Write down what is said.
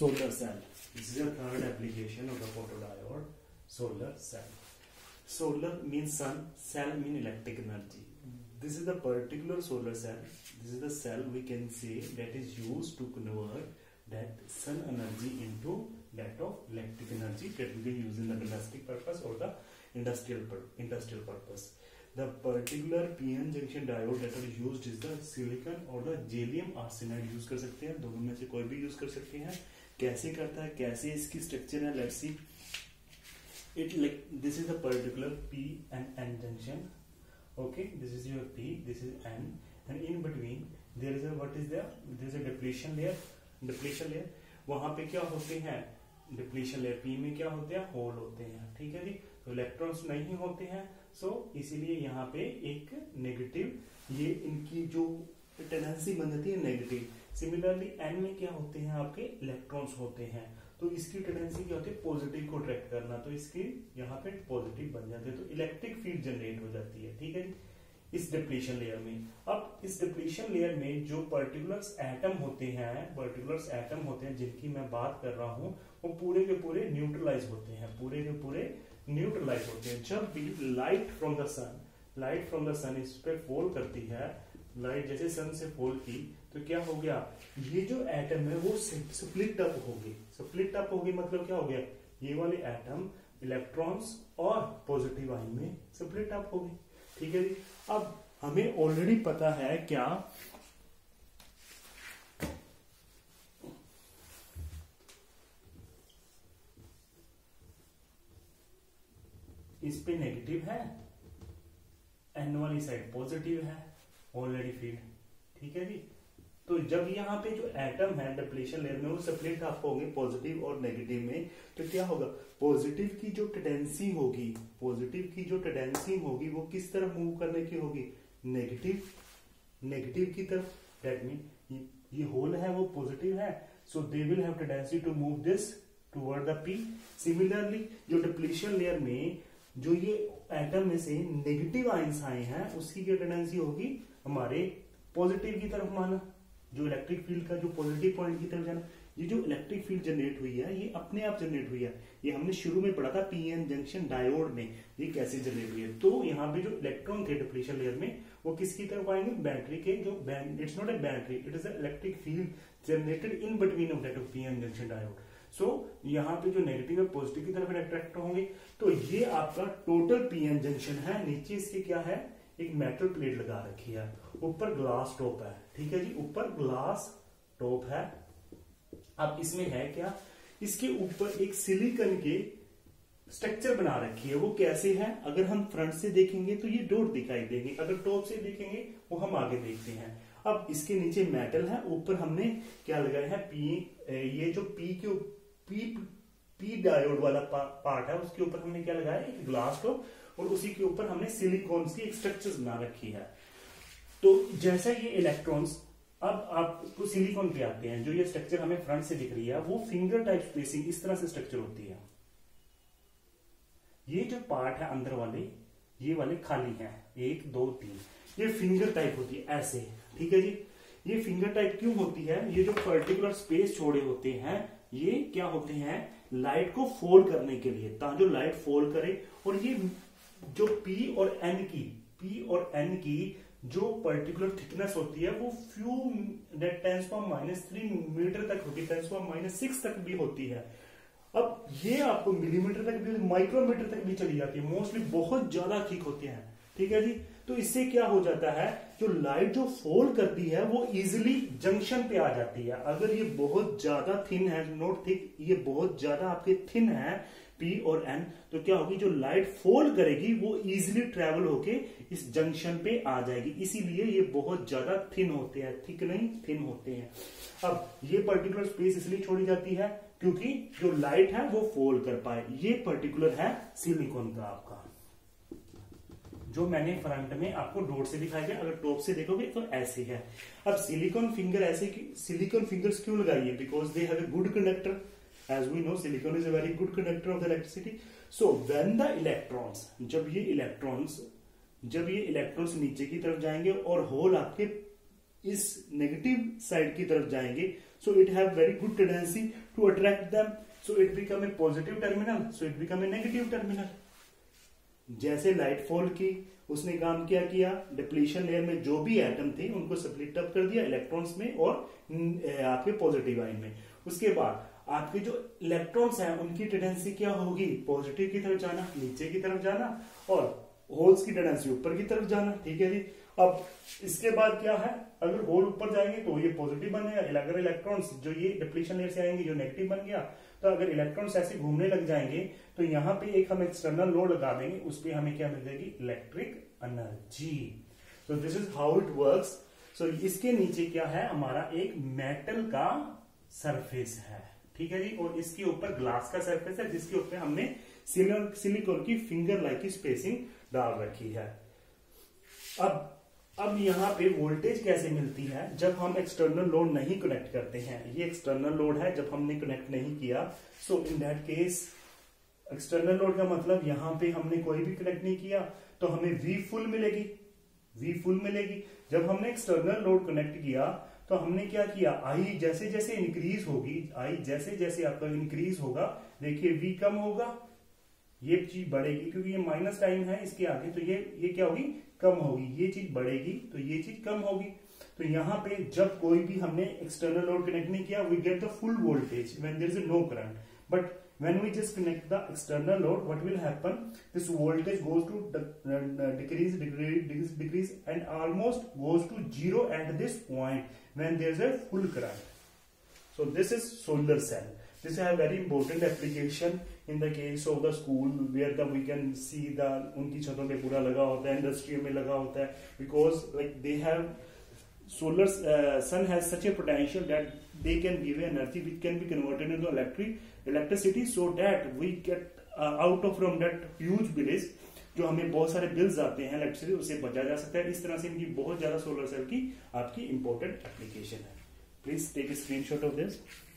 solar cell. This is the third application of the photodiode, solar cell. Solar means sun, cell means electric energy. This is the particular solar cell. This is the cell we can say that is used to convert that sun energy into that of electric energy that we can use in the domestic purpose or the industrial purpose. The particular PN junction diode that are used is the silicon और the gallium arsenide use कर सकते हैं, दोनों में से कोई भी use कर सकते हैं. कैसे करता है, कैसे इसकी स्ट्रक्चर है, let's see. It like this is the particular P and N junction. Okay, this is your P, this is N, and in between there is a what is there? There is a depletion layer. Depletion layer. वहाँ पे क्या होते हैं? Depletion layer P में क्या होते हैं? Whole होते हैं. ठीक है जी. तो इलेक्ट्रॉन्स नहीं होते हैं. सो इसीलिए यहाँ पे एक नेगेटिव, ये इनकी जो टेंडेंसी बन जाती है नेगेटिव. सिमिलरली एन में क्या होते हैं? आपके इलेक्ट्रॉन्स होते हैं. तो इसकी टेंडेंसी क्या होती है? पॉजिटिव को अट्रैक्ट करना. तो इसकी यहाँ पे पॉजिटिव बन जाते हैं, तो इलेक्ट्रिक फील्ड जनरेट हो जाती है. ठीक है, इस डिप्लीशन लेयर में. अब इस डिप्लीशन लेयर में जो पर्टिकुलर एटम होते हैं जिनकी मैं बात कर रहा हूँ, वो पूरे के पूरे न्यूट्रलाइज होते हैं. पूरे के पूरे न्यूट्रलाइज होते हैं. जब भी लाइट फ्रॉम द सन इस पे फॉल करती है, लाइट जैसे सन से फॉल की, तो क्या हो गया? ये जो एटम है वो स्प्लिट अप होगी. मतलब क्या हो गया? ये वाले एटम इलेक्ट्रॉन्स और पॉजिटिव आयन में स्प्लिट अप हो गए. ठीक है जी. अब हमें ऑलरेडी पता है क्या, इस पे नेगेटिव है, एन वाली साइड पॉजिटिव है, ऑलरेडी फील्ड. ठीक है जी. तो जब यहाँ पे जो एटम है डिप्लीशन लेयर में वो स्प्लिट अप होंगे पॉजिटिव और नेगेटिव में, तो क्या होगा? पॉजिटिव की जो टेंडेंसी होगी वो किस तरफ मूव करने की होगी? नेगेटिव की तरफ. दैट मीन ये होल है वो पॉजिटिव है, so they will have tendency to move this toward the P. Similarly जो डिप्लीशन लेयर में जो ये एटम में से नेगेटिव आयंस आए हैं, उसकी क्या टेंडेंसी होगी? हमारे पॉजिटिव की तरफ माना. जो इलेक्ट्रिक फील्ड का जो पॉजिटिव पॉइंट की तरफ जाना. ये जो इलेक्ट्रिक फील्ड जनरेट हुई है, ये अपने आप जनरेट हुई है. ये हमने शुरू में पढ़ा था पीएन जंक्शन डायोड में, ये कैसे जनरेट हुई है. तो यहाँ पे जो इलेक्ट्रॉन थे डिप्लीशन लेयर में, वो किसकी तरफ आएंगे? बैटरी के जो it's not a battery, it is electric field generated in between of that of PN junction diode. So यहाँ पे जो नेगेटिव है पॉजिटिव की तरफ अट्रैक्ट होंगे. तो ये आपका टोटल पीएन जंक्शन है. नीचे इसके क्या है? एक मेटल प्लेट लगा रखी है, ऊपर ग्लास टॉप है. ठीक है जी, ऊपर ग्लास टॉप है. अब इसमें है क्या? इसके ऊपर एक सिलिकॉन के स्ट्रक्चर बना रखी है. वो कैसे है? अगर हम फ्रंट से देखेंगे तो ये डॉट दिखाई देंगे, अगर टॉप से देखेंगे वो हम आगे देखते हैं. अब इसके नीचे मेटल है, ऊपर हमने क्या लगाया है? ये जो पी डायोड वाला पार्ट है, उसके ऊपर हमने क्या लगाया? एक ग्लास टॉप, और उसी के ऊपर हमने सिलिकॉन की एक स्ट्रक्चर बना रखी है. तो जैसा ये इलेक्ट्रॉन्स अब आपको सिलिकॉन पे आते हैं, जो ये स्ट्रक्चर हमें फ्रंट से दिख रही है, वो फिंगर टाइप स्पेसिंग इस तरह से स्ट्रक्चर होती है. ये जो पार्ट है अंदर वाले, ये वाले खाली हैं, 1 2 3, ये फिंगर टाइप होती है ऐसे. ठीक है जी. ये फिंगर टाइप क्यों होती है? ये जो पर्टिकुलर स्पेस छोड़े होते हैं, ये क्या होते हैं? लाइट को फोल्ड करने के लिए, ताकि जो लाइट फोल्ड करे. और ये जो P और N की जो पर्टिकुलर थिकनेस होती है, वो फ्यू 10⁻³ मीटर तक होती है, 10⁻⁶ तक भी होती है. अब ये आपको मिलीमीटर तक भी, माइक्रोमीटर तक भी चली जाती है. मोस्टली बहुत ज्यादा थिक होती है. ठीक है जी. तो इससे क्या हो जाता है? जो लाइट जो फोल्ड करती है वो इजिली जंक्शन पे आ जाती है. अगर ये बहुत ज्यादा थिन है, नॉट थिक, ये बहुत ज्यादा आपके थिन है P और N, तो क्या होगी? जो लाइट फोल्ड करेगी वो इजिली ट्रेवल होके इस जंक्शन पे आ जाएगी. इसीलिए ये बहुत ज्यादा थिन होते हैं, थिक नहीं, थिन होते हैं. अब ये पर्टिकुलर स्पेस इसलिए छोड़ी जाती है क्योंकि जो लाइट है वो फोल्ड कर पाए. ये पर्टिकुलर है सिलिकॉन का आपका, जो मैंने फ्रंट में आपको डॉट से दिखाया गया. अगर टॉप से देखोगे तो ऐसे है. अब सिलिकॉन फिंगर ऐसे की, सिलिकॉन फिंगर्स क्यों लगाई है? Because they have a good conductor. As we know, silicon is a very good conductor of the electricity. So when the electrons, जब ये इलेक्ट्रॉन्स नीचे की तरफ जाएंगे और होल आपके इस नेगेटिव साइड की तरफ जाएंगे, so it have very good tendency to attract them, so it become a positive terminal, so it become a negative terminal. जैसे लाइट फॉल की, उसने काम क्या किया, डिप्लीशन लेयर में जो भी एटम थे उनको स्प्लिट अप कर दिया इलेक्ट्रॉन्स में और आपके पॉजिटिव आयन में। उसके बाद आपके जो इलेक्ट्रॉन्स हैं उनकी टेंडेंसी क्या होगी, पॉजिटिव की तरफ जाना, नीचे की तरफ जाना, और होल्स की टेंडेंसी ऊपर की तरफ जाना। ठीक है जी। अब इसके बाद क्या है, अगर होल ऊपर जाएंगे तो ये पॉजिटिव बनेगा, अगर इलेक्ट्रॉन्स जो ये डिप्लीशन लेयर से आएंगे जो नेगेटिव बन गया, तो अगर इलेक्ट्रॉन्स ऐसे घूमने लग जाएंगे तो यहाँ पे एक हम एक्सटर्नल लोड लगा देंगे, उस पर हमें क्या मिल जाएगी, electric energy. So this is how it works. So इसके नीचे क्या है, हमारा एक मेटल का सरफेस है, ठीक है जी, और इसके ऊपर ग्लास का सरफेस है जिसके ऊपर हमने सिलिकॉन की फिंगर लाइक स्पेसिंग डाल रखी है। अब यहाँ पे वोल्टेज कैसे मिलती है, जब हम एक्सटर्नल लोड नहीं कनेक्ट करते हैं, ये एक्सटर्नल लोड है, जब हमने कनेक्ट नहीं किया, so in that case external load का मतलब यहाँ पे हमने कोई भी कनेक्ट नहीं किया तो हमें V फुल मिलेगी, V फुल मिलेगी। जब हमने एक्सटर्नल लोड कनेक्ट किया तो हमने क्या किया, I जैसे जैसे इंक्रीज होगी, I जैसे जैसे आपका इंक्रीज होगा, देखिए V कम होगा, ये चीज बढ़ेगी क्योंकि ये माइनस टाइम है इसके आगे, तो ये क्या होगी, कम होगी, ये चीज बढ़ेगी तो ये चीज कम होगी। तो यहाँ पे जब कोई भी हमने एक्सटर्नल लोड कनेक्ट नहीं किया, we get the full voltage when there is no current, but when we just connect the external load, what will happen, this voltage goes to decrease and almost goes to zero at this point when there is a full current. So this is solar cell. This is a very important application in the case of the school where we can see the उनकी छतों पे पूरा लगा होता है, industry में लगा होता है, because like they have solar sun has such a potential that they can give energy which can be converted into electricity so that we get out of from that huge bills, जो हमें बहुत सारे bills आते हैं electricity, उससे बचा जा सकता है। इस तरह से इनकी बहुत ज्यादा सोलर सेल की आपकी इंपॉर्टेंट एप्लीकेशन है। Please take a screenshot of this.